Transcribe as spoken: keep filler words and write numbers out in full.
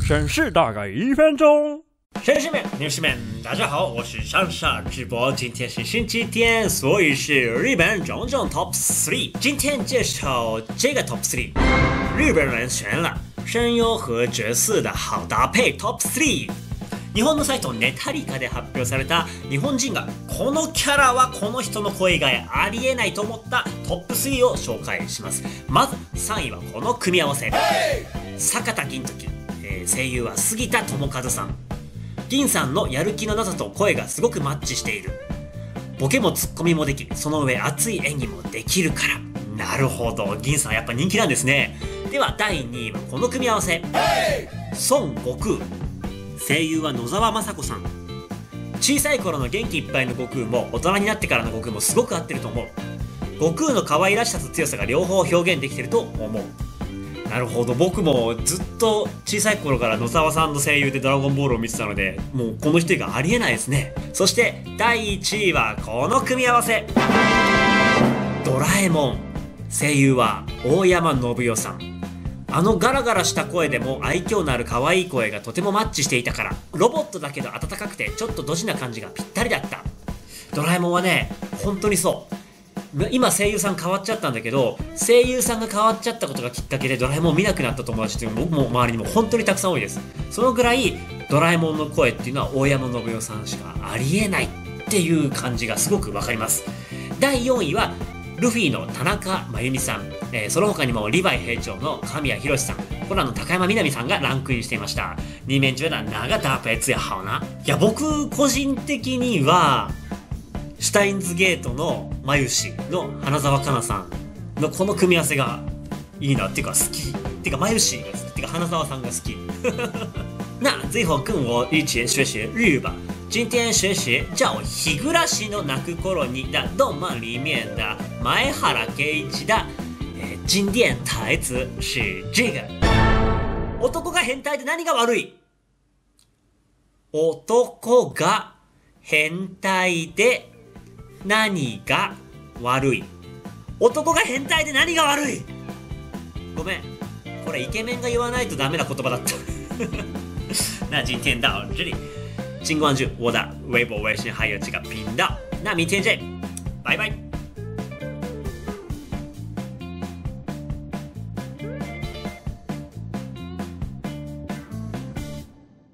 审视大概一分钟。 绅士们、女士们，大家好，我是上上直播。今天是星期天，所以是日本种种 Top 三。今天介绍这个 Top 三，日本人选了声优和角色的好搭配 Top 三。日本のサイトネタリカで発表された日本人がこのキャラはこの人の声がありえないと思ったトップさんを紹介します。まずさんいはこの組み合わせ、坂田銀時、えー、声優は杉田智和さん。銀さんのやる気のなさと声がすごくマッチしている。ボケもツッコミもでき、その上熱い演技もできるから。なるほど、銀さんやっぱ人気なんですね。ではだいにいはこの組み合わせ、孫悟空。声優は野沢雅子さん。小さい頃の元気いっぱいの悟空も大人になってからの悟空もすごく合ってると思う。悟空の可愛らしさと強さが両方表現できてると思う。なるほど、僕もずっと小さい頃から野沢さんの声優でドラゴンボールを見てたので、もうこの人がありえないですね。そしてだいいちいはこの組み合わせ、ドラえもん。声優は大山信代さん。あのガラガラした声でも愛嬌のある可愛い声がとてもマッチしていたから、ロボットだけど温かくてちょっとドジな感じがぴったりだった。ドラえもんはね、本当にそう。今声優さん変わっちゃったんだけど、声優さんが変わっちゃったことがきっかけでドラえもん見なくなった友達っていうのも僕も周りにも本当にたくさん多いです。そのぐらいドラえもんの声っていうのは大山信代さんしかありえないっていう感じがすごくわかります。だいよんいはルフィの田中真由美さん、えー、その他にもリヴァイ兵長の神谷博さん、コナンの高山みなみさんがランクインしていました。你们觉得哪个搭配最好呢？いや、僕個人的にはシュタインズゲートのマユシの花澤香菜さんのこの組み合わせがいいなっていうか好きっていうか、マユシが好きっていうか花澤さんが好き那最後跟我一起学学日吧。今天学学叫日暮らしの泣く頃に的動漫里面的前原圭一的、えー、经典台詞是这个。男が変態で何が悪い？男が変態で何が悪い？男が変態で何が悪い？ごめん、これイケメンが言わないとダメな言葉だった那今天到这里，请关注我的微博、微信还有这个频道。那明天见，拜拜。